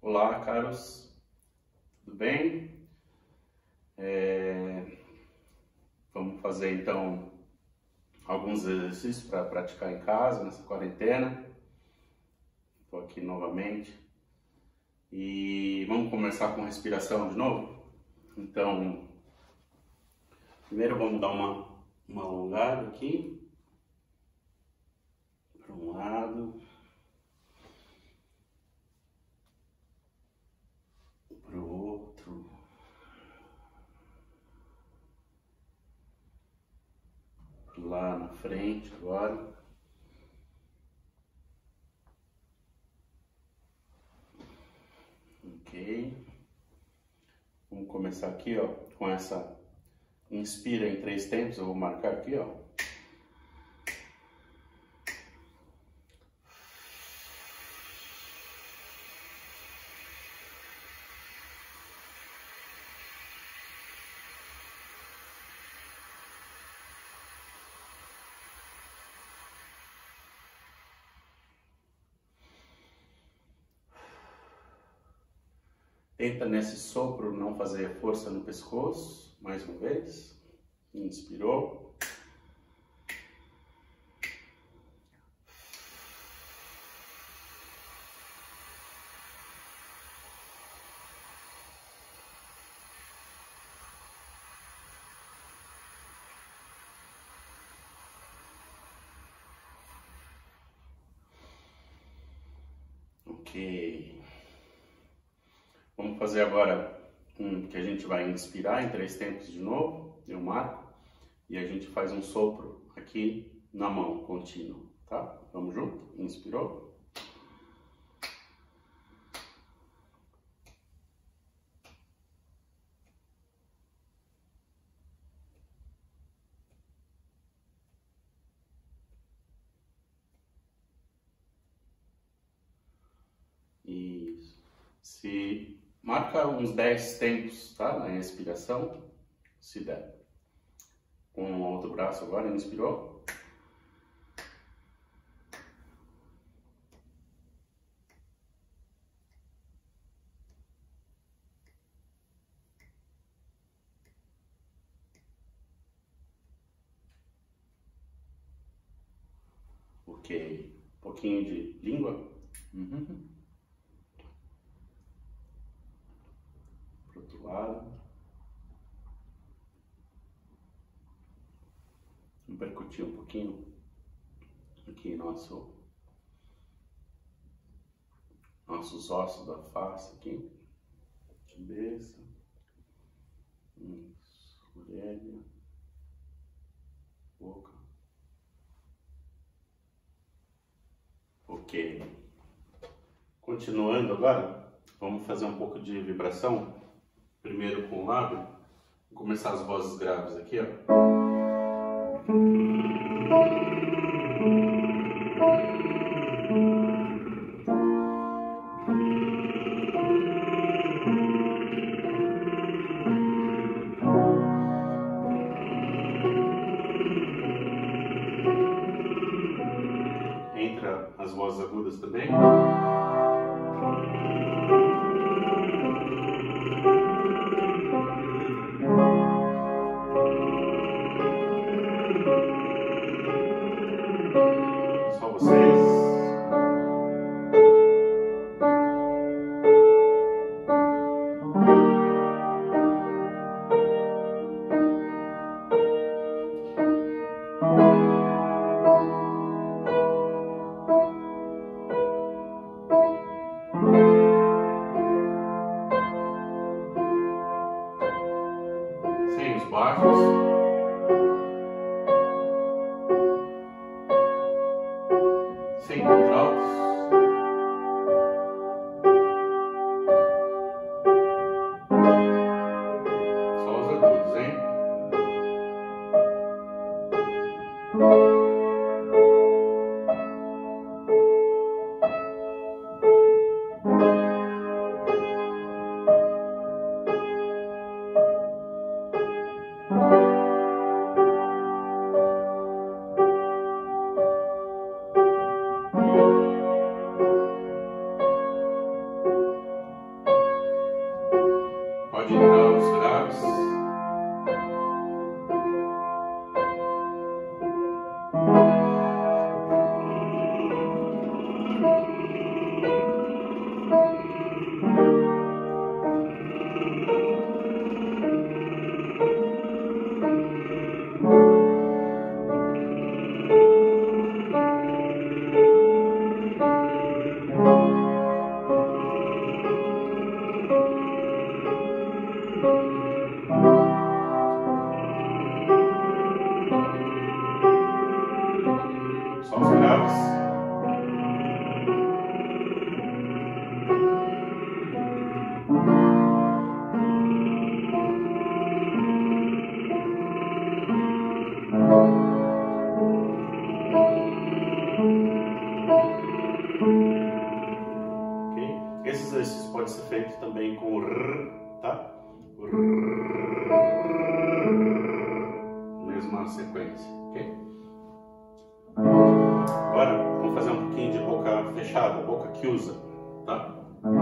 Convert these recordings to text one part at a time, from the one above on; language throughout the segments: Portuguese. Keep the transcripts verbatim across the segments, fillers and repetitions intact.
Olá, caros, tudo bem? É... Vamos fazer então alguns exercícios para praticar em casa nessa quarentena. Estou aqui novamente e vamos começar com respiração de novo. Então, primeiro vamos dar uma, uma alongada aqui para um lado, para o outro. Lá na frente agora. Ok. Vamos começar aqui, ó, com essa inspira em três tempos. Eu vou marcar aqui, ó. Tenta nesse sopro não fazer força no pescoço, mais uma vez. Inspirou. Ok. Vamos fazer agora um que a gente vai inspirar em três tempos de novo. Eu marco. E a gente faz um sopro aqui na mão, contínuo, tá? Vamos junto? Inspirou. Isso. Se marca uns dez tempos, tá? Na respiração, se der. Com o outro braço agora, inspirou. Ok. Um pouquinho de língua. Uhum. Pro outro lado. Vamos percutir um pouquinho aqui nosso, nossos ossos da face aqui. Cabeça. Isso. Orelha. Boca. Ok. Continuando agora, vamos fazer um pouco de vibração. Primeiro com o lábio. Vou começar as vozes graves aqui, ó. Entra as vozes agudas também. Só vocês. Sem os baixos. Sem contraltos. Só os agudos, hein? pode entrar os graves. Só os graves. Ok? Esse exercício pode ser feito também com o R, tá? O R, mesma sequência, ok? Agora, vamos fazer um pouquinho de boca fechada, boca que usa, tá?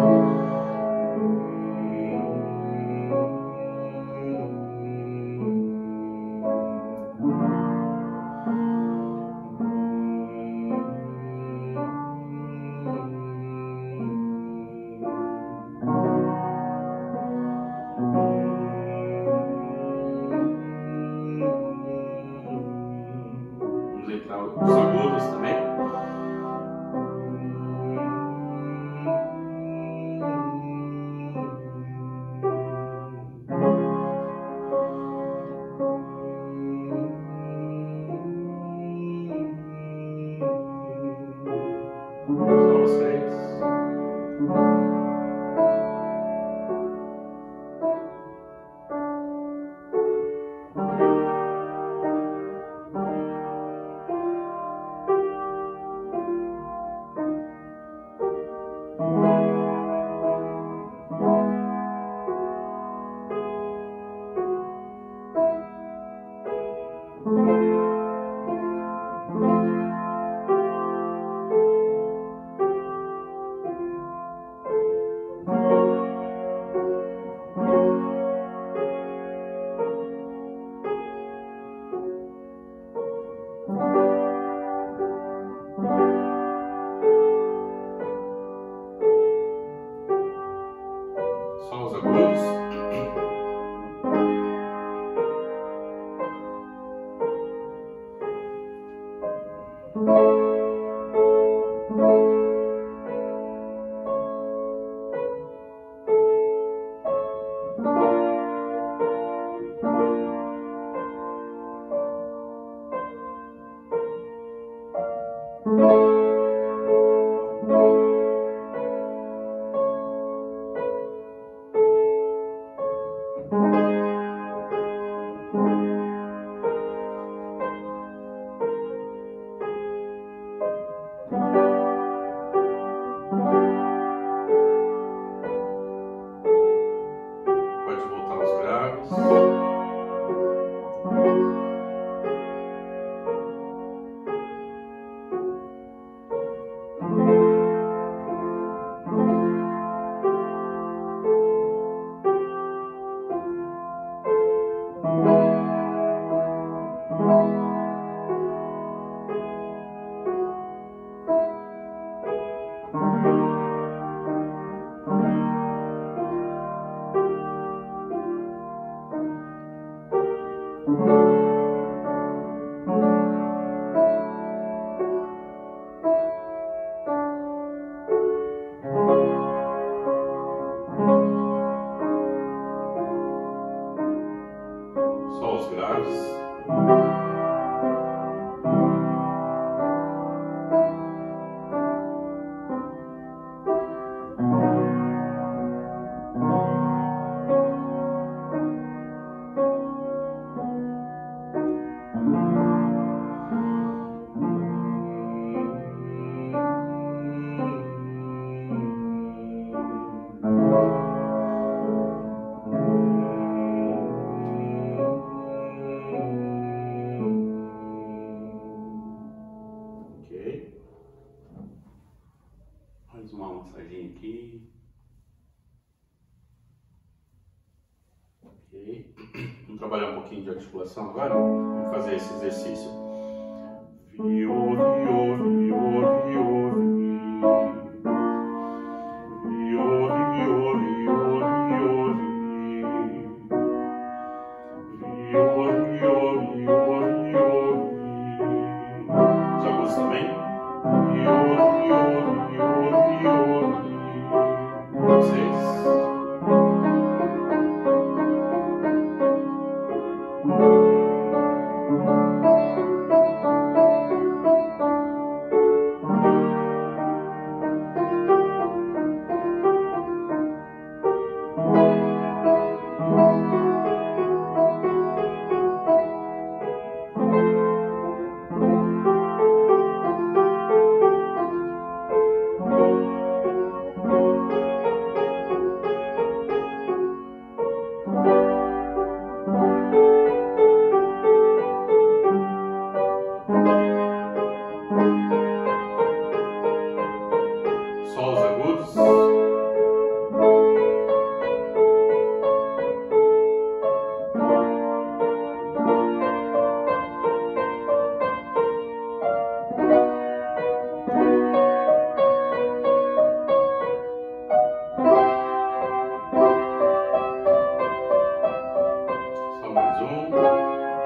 Vamos entrar os agudos também. Só vocês. Só os agudos. Ok? Vamos trabalhar um pouquinho de articulação agora? Vamos fazer esse exercício. Viô, viô, viô, viô, viô. Viô, viô, viô, viô, viô, viô, viô, viô. Os agudos também. Viô, viô, viô, viô, viô. Seis. Só os agudos. Só mais um.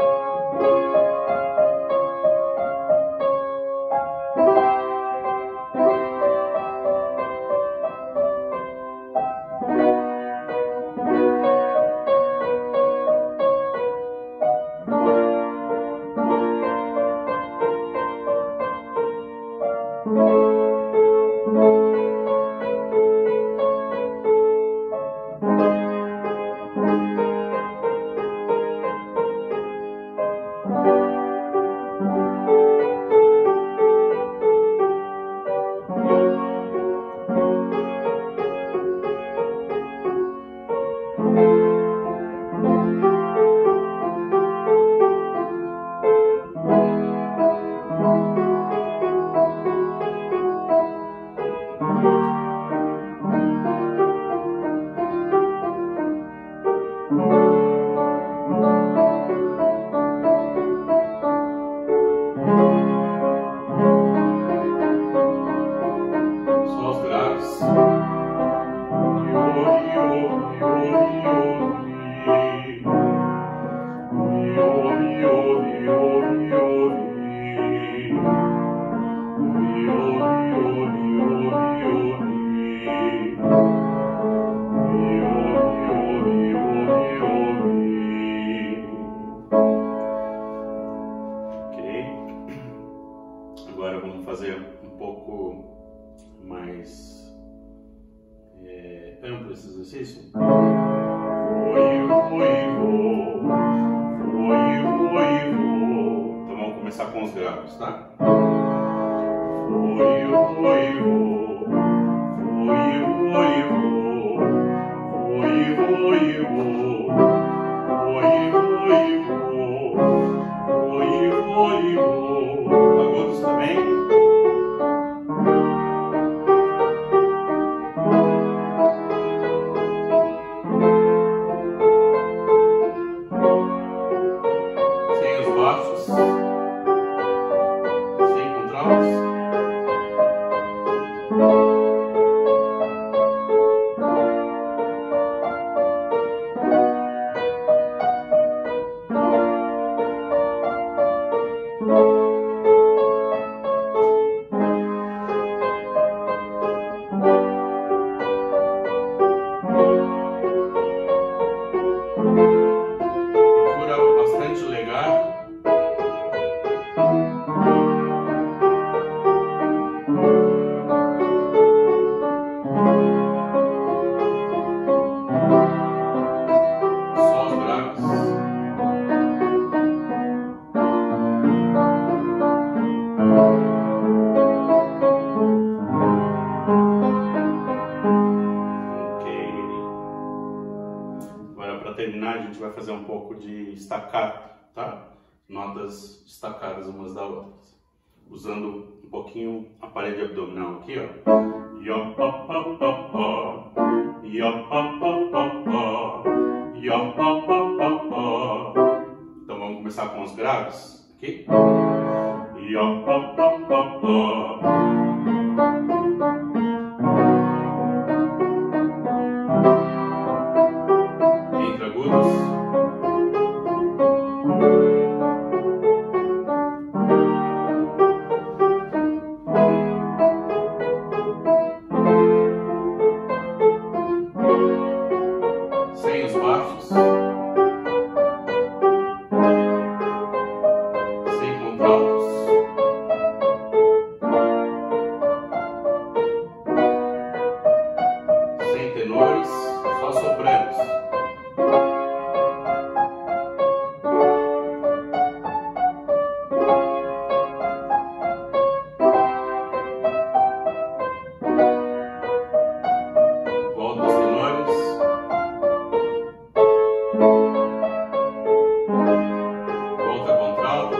Agora vamos fazer um pouco mais é, amplo esse exercício. Foi, foi, vou. Foi, foi, vou. Então vamos começar com os graves, tá? Foi, foi, vou. Foi, foi, vou. Foi, foi, vou. Foi, foi, vou. Foi, foi, vou. Agudos também. Baixos, sem contraltos. Procura bastante legato. Para terminar, a gente vai fazer um pouco de staccato, tá? Notas destacadas umas da outras, usando um pouquinho a parede abdominal aqui, ó. Yo, pa, pa, pa, pa. Yo, pa, pa, pa, pa. Yo, pa, pa, Ok? Ya, pa, pa, pa, pa. Entre agudos. Sem os baixos. Sem contraltos. Sem tenores, só sopranos. Volta os tenores. Volta contralto.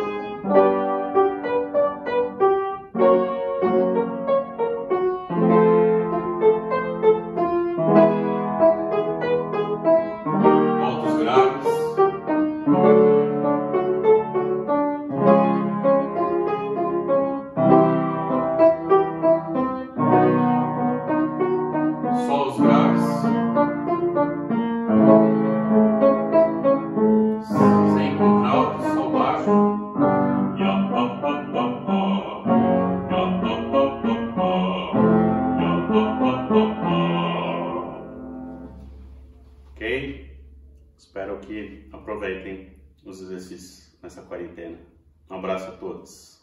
Volta os graves. Só os graves. Sem contralto, só baixo. Ya, pa, pa, pa, pa. Ya, pa, pa, pa, pa. Ya, pa, pa, pa, pa. Ok? Espero que aproveitem os exercícios nessa quarentena. Um abraço a todos.